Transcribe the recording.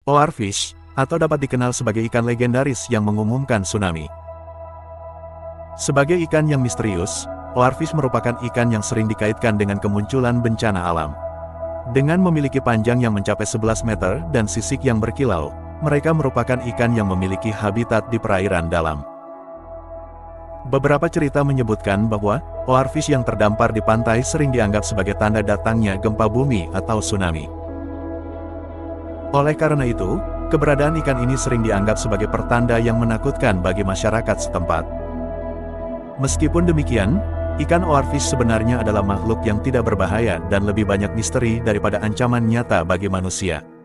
Oarfish, atau dapat dikenal sebagai ikan legendaris yang mengumumkan tsunami. Sebagai ikan yang misterius, Oarfish merupakan ikan yang sering dikaitkan dengan kemunculan bencana alam. Dengan memiliki panjang yang mencapai 11 meter dan sisik yang berkilau, mereka merupakan ikan yang memiliki habitat di perairan dalam. Beberapa cerita menyebutkan bahwa Oarfish yang terdampar di pantai sering dianggap sebagai tanda datangnya gempa bumi atau tsunami. Oleh karena itu, keberadaan ikan ini sering dianggap sebagai pertanda yang menakutkan bagi masyarakat setempat. Meskipun demikian, ikan Oarfish sebenarnya adalah makhluk yang tidak berbahaya dan lebih banyak misteri daripada ancaman nyata bagi manusia.